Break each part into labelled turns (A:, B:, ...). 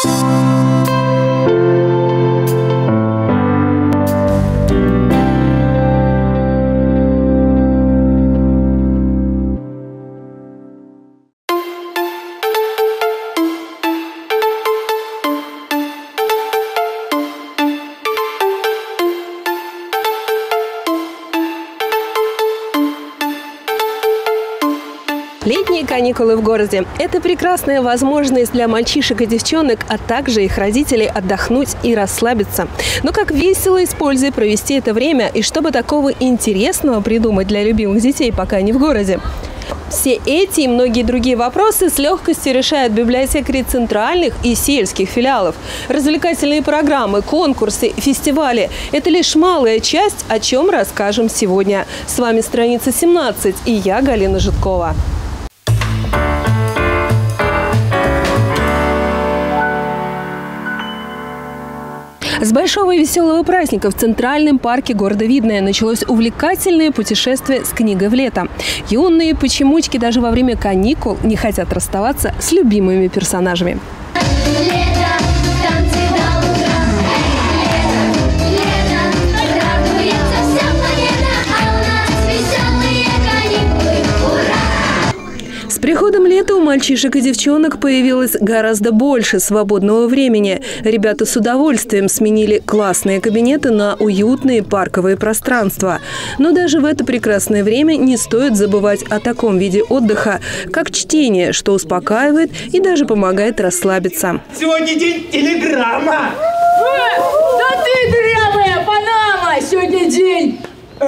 A: Летние каникулы в городе – это прекрасная возможность для мальчишек и девчонок, а также их родителей отдохнуть и расслабиться. Но как весело и с пользой провести это время, и чтобы такого интересного придумать для любимых детей, пока они в городе? Все эти и многие другие вопросы с легкостью решают библиотекари центральных и сельских филиалов. Развлекательные программы, конкурсы, фестивали – это лишь малая часть, о чем расскажем сегодня. С вами страница 17 и я, Галина Жидкова. С большого и веселого праздника в Центральном парке города Видное началось увлекательное путешествие с книгой в лето. Юные почемучки даже во время каникул не хотят расставаться с любимыми персонажами. С приходом лета у мальчишек и девчонок появилось гораздо больше свободного времени. Ребята с удовольствием сменили классные кабинеты на уютные парковые пространства. Но даже в это прекрасное время не стоит забывать о таком виде отдыха, как чтение, что успокаивает и даже помогает расслабиться.
B: Сегодня день телеграмма!
C: Да ты дрявая Панама! Сегодня день...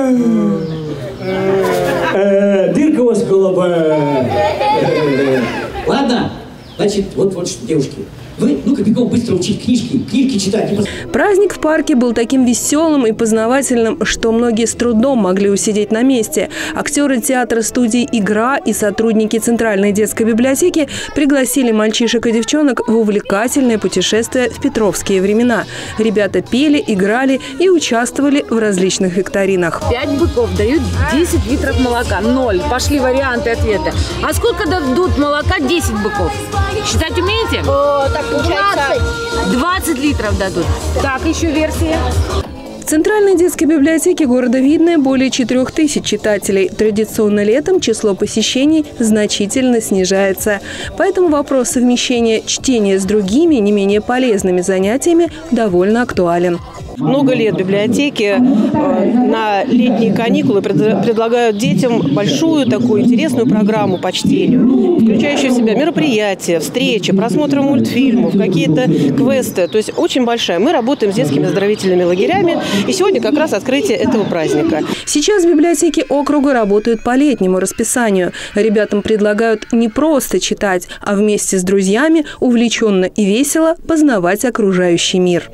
B: Дырка у вас в голове. Ладно, значит, вот что, девушки. Вы, ну-ка, бегом быстро учить книжки читать.
A: Праздник в парке был таким веселым и познавательным, что многие с трудом могли усидеть на месте. Актеры театра студии «Игра» и сотрудники Центральной детской библиотеки пригласили мальчишек и девчонок в увлекательное путешествие в петровские времена. Ребята пели, играли и участвовали в различных викторинах.
C: 5 быков дают 10 литров молока. 0. Пошли варианты ответа. А сколько дадут молока 10 быков? Считать умеете?
D: Так получается
C: 20 литров дадут. Так, еще версия.
A: В Центральной детской библиотеке города Видное более 4000 читателей. Традиционно летом число посещений значительно снижается. Поэтому вопрос совмещения чтения с другими, не менее полезными занятиями довольно актуален.
E: Много лет библиотеки на летние каникулы предлагают детям большую такую интересную программу по чтению, включающую в себя мероприятия, встречи, просмотры мультфильмов, какие-то квесты. То есть очень большая. Мы работаем с детскими оздоровительными лагерями, и сегодня как раз открытие этого праздника.
A: Сейчас библиотеки округа работают по летнему расписанию. Ребятам предлагают не просто читать, а вместе с друзьями увлеченно и весело познавать окружающий мир.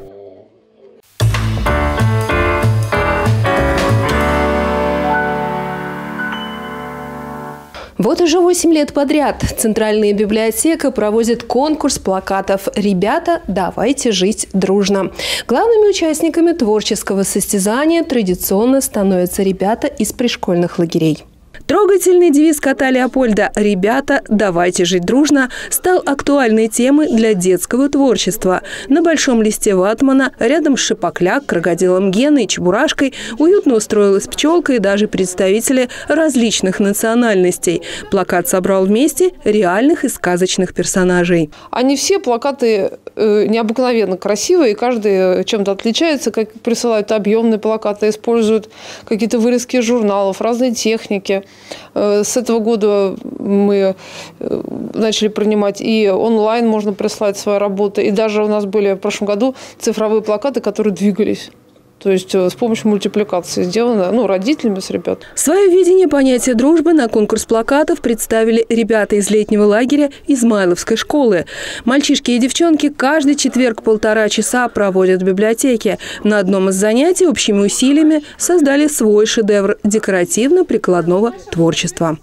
A: Вот уже 8 лет подряд Центральная библиотека проводит конкурс плакатов «Ребята, давайте жить дружно». Главными участниками творческого состязания традиционно становятся ребята из пришкольных лагерей. Трогательный девиз кота Леопольда «Ребята, давайте жить дружно» стал актуальной темой для детского творчества. На большом листе ватмана рядом с Шапокляк, Крокодилом Геной и Чебурашкой уютно устроилась пчелка и даже представители различных национальностей. Плакат собрал вместе реальных и сказочных персонажей.
F: Они все плакаты необыкновенно красивые, и каждый чем-то отличается. Как присылают объемные плакаты, используют какие-то вырезки из журналов, разные техники. С этого года мы начали принимать и онлайн можно прислать свои работы. И даже у нас были в прошлом году цифровые плакаты, которые двигались. То есть с помощью мультипликации сделано родителями с ребят.
A: Свое видение понятия дружбы на конкурс плакатов представили ребята из летнего лагеря Измайловской школы. Мальчишки и девчонки каждый четверг 1,5 часа проводят в библиотеке. На одном из занятий общими усилиями создали свой шедевр декоративно-прикладного творчества.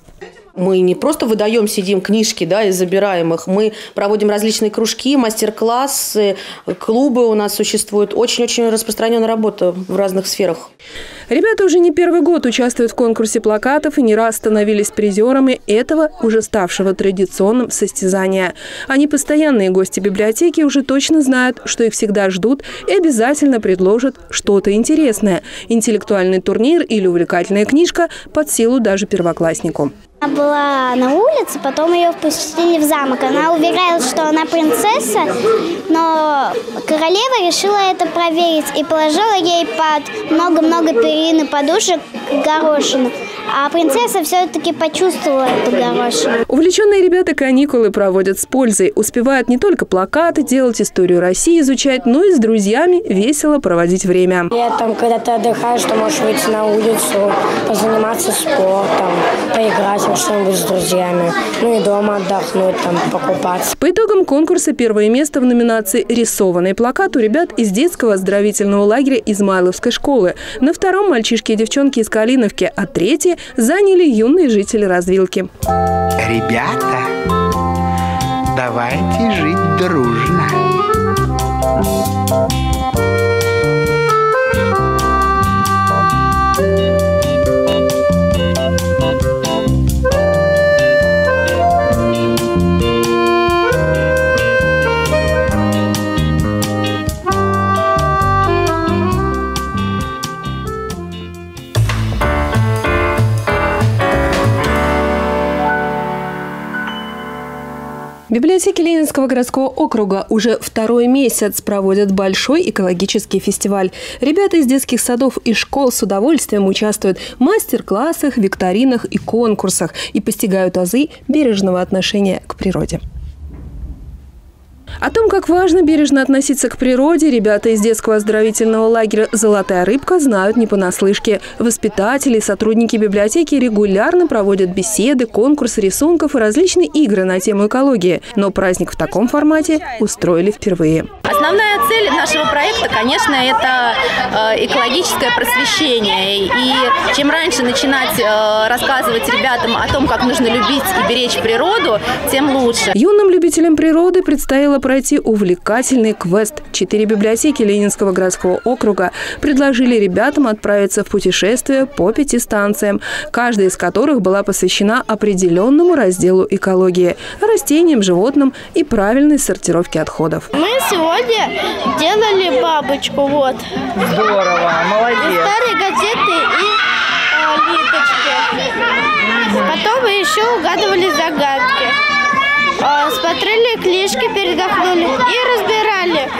D: Мы не просто выдаем, сидим книжки, да, и забираем их. Мы проводим различные кружки, мастер-классы, клубы у нас существуют. Очень-очень распространенная работа в разных сферах.
A: Ребята уже не первый год участвуют в конкурсе плакатов и не раз становились призерами этого уже ставшего традиционным состязания. Они постоянные гости библиотеки, уже точно знают, что их всегда ждут и обязательно предложат что-то интересное. Интеллектуальный турнир или увлекательная книжка под силу даже первокласснику.
G: Она была на улице, потом ее впустили в замок. Она уверяла, что она принцесса, но королева решила это проверить и положила ей под много-много перин и подушек горошину. А принцесса все-таки почувствовала эту горошину.
A: Увлеченные ребята каникулы проводят с пользой. Успевают не только плакаты, делать историю России изучать, но и с друзьями весело проводить время.
H: Летом, когда ты отдыхаешь, ты можешь выйти на улицу, позаниматься спортом, поиграть что-нибудь с друзьями, ну и дома отдохнуть, там, покупаться.
A: По итогам конкурса первое место в номинации «Рисованный плакат» у ребят из детского оздоровительного лагеря Измайловской школы. На втором мальчишки и девчонки из Калиновки, а третье заняли юные жители Развилки.
I: Ребята, давайте жить дружно.
A: Библиотеки Ленинского городского округа уже второй месяц проводят большой экологический фестиваль. Ребята из детских садов и школ с удовольствием участвуют в мастер-классах, викторинах и конкурсах и постигают азы бережного отношения к природе. О том, как важно бережно относиться к природе, ребята из детского оздоровительного лагеря «Золотая рыбка» знают не понаслышке. Воспитатели и сотрудники библиотеки регулярно проводят беседы, конкурсы рисунков и различные игры на тему экологии. Но праздник в таком формате устроили впервые.
J: Основная цель нашего проекта, конечно, это экологическое просвещение. И чем раньше начинать рассказывать ребятам о том, как нужно любить и беречь природу, тем лучше.
A: Юным любителям природы предстояло пройти увлекательный квест. 4 библиотеки Ленинского городского округа предложили ребятам отправиться в путешествие по 5 станциям, каждая из которых была посвящена определенному разделу экологии – растениям, животным и правильной сортировке отходов.
G: Мы сегодня делали бабочку, вот.
C: Здорово, молодец.
G: И старые газеты и ниточки. Потом мы еще угадывали загадки. Смотрели книжки, передохнули и разбирали,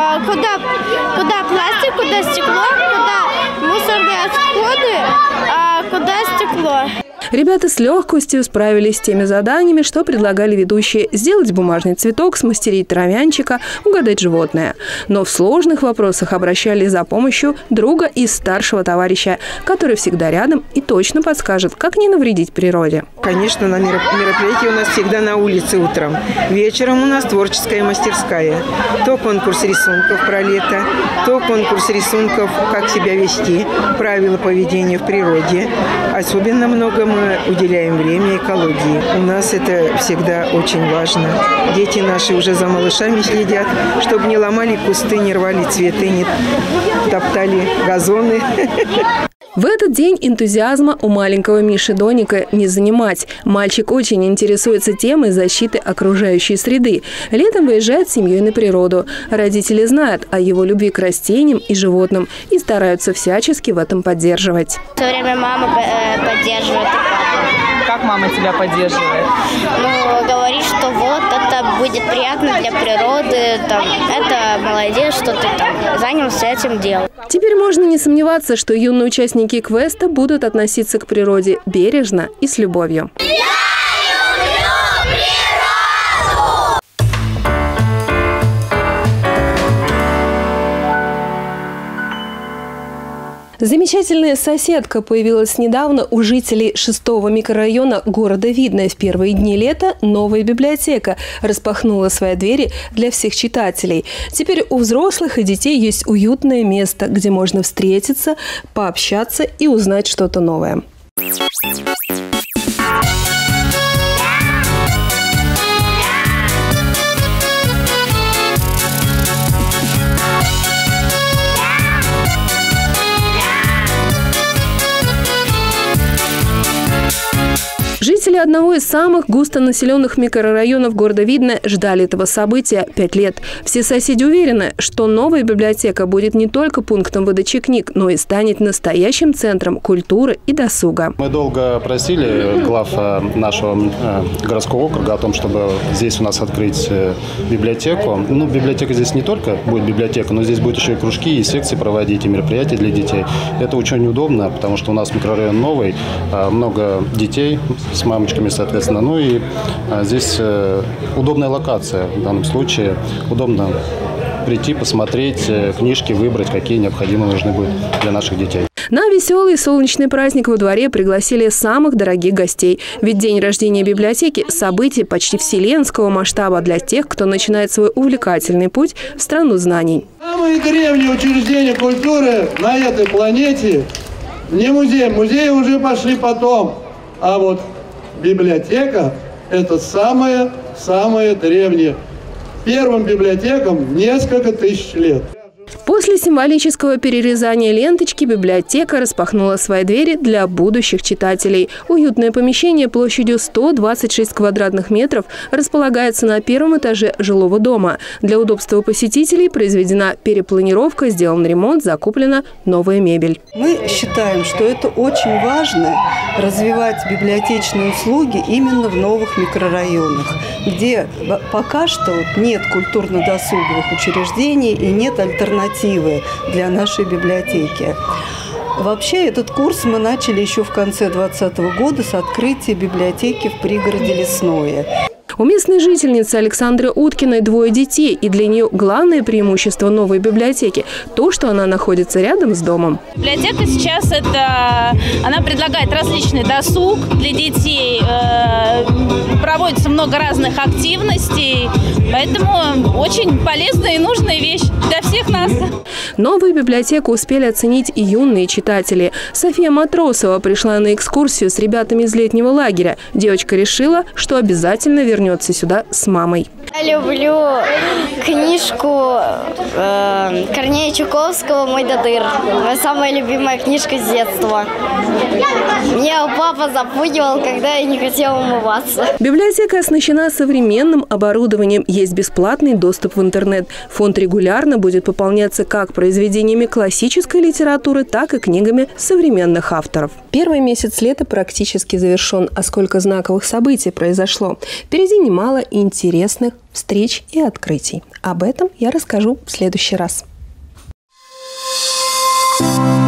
G: куда пластик, куда стекло, куда мусорные отходы, а куда стекло.
A: Ребята с легкостью справились с теми заданиями, что предлагали ведущие: сделать бумажный цветок, смастерить травянчика, угадать животное. Но в сложных вопросах обращались за помощью друга и старшего товарища, который всегда рядом и точно подскажет, как не навредить природе.
K: Конечно, на мероприятии у нас всегда на улице утром. Вечером у нас творческая мастерская. То конкурс рисунков про лето, то конкурс рисунков, как себя вести, правила поведения в природе. Особенно много мы уделяем время экологии. У нас это всегда очень важно. Дети наши уже за малышами следят, чтобы не ломали кусты, не рвали цветы, не топтали газоны.
A: В этот день энтузиазма у маленького Миши Доника не занимать. Мальчик очень интересуется темой защиты окружающей среды. Летом выезжает с семьей на природу. Родители знают о его любви к растениям и животным и стараются всячески в этом поддерживать.
G: Все время мама поддерживает и папа.
C: Как мама тебя поддерживает?
G: Ну, говорит, что вот это будет приятно для природы, там, это молодец, что ты там занялся этим делом.
A: Теперь можно не сомневаться, что юные участники квеста будут относиться к природе бережно и с любовью. Замечательная соседка появилась недавно у жителей 6-го микрорайона города Видное. В первые дни лета новая библиотека распахнула свои двери для всех читателей. Теперь у взрослых и детей есть уютное место, где можно встретиться, пообщаться и узнать что-то новое. одного из самых густонаселенных микрорайонов города Видное ждали этого события 5 лет. Все соседи уверены, что новая библиотека будет не только пунктом выдачи книг, но и станет настоящим центром культуры и досуга.
L: Мы долго просили глав нашего городского округа о том, чтобы здесь у нас открыть библиотеку. Ну, библиотека здесь не только будет библиотека, но здесь будет еще и кружки, и секции проводить, и мероприятия для детей. Это очень удобно, потому что у нас микрорайон новый, много детей с мамочками, соответственно. Ну и здесь удобная локация в данном случае. Удобно прийти, посмотреть книжки, выбрать, какие необходимы нужны будут для наших детей.
A: На веселый солнечный праздник во дворе пригласили самых дорогих гостей. Ведь день рождения библиотеки – событие почти вселенского масштаба для тех, кто начинает свой увлекательный путь в страну знаний.
M: Самые древние учреждения культуры на этой планете не музей. Музеи уже пошли потом. А вот библиотека – это самое древнее. Первым библиотекам несколько тысяч лет.
A: После символического перерезания ленточки библиотека распахнула свои двери для будущих читателей. Уютное помещение площадью 126 квадратных метров располагается на первом этаже жилого дома. Для удобства посетителей произведена перепланировка, сделан ремонт, закуплена новая мебель.
N: Мы считаем, что это очень важно развивать библиотечные услуги именно в новых микрорайонах, где пока что нет культурно-досуговых учреждений и нет альтернативы для нашей библиотеки. Вообще, этот курс мы начали еще в конце 2020 года с открытия библиотеки в пригороде Лесное.
A: У местной жительницы Александры Уткиной 2 детей, и для нее главное преимущество новой библиотеки – то, что она находится рядом с домом.
O: Библиотека сейчас она предлагает различный досуг для детей, проводится много разных активностей, поэтому очень полезная и нужная вещь для всех нас.
A: Новую библиотеку успели оценить и юные читатели. София Матросова пришла на экскурсию с ребятами из летнего лагеря. Девочка решила, что обязательно вернется сюда с мамой.
P: Я люблю книжку Корнея Чуковского «Мой Додыр». Моя самая любимая книжка с детства. Меня папа запугивал, когда я не хотела умываться.
A: Библиотека оснащена современным оборудованием. Есть бесплатный доступ в интернет. Фонд регулярно будет пополняться как произведениями классической литературы, так и книгами современных авторов. Первый месяц лета практически завершен, а сколько знаковых событий произошло. Впереди немало интересных встреч и открытий. Об этом я расскажу в следующий раз.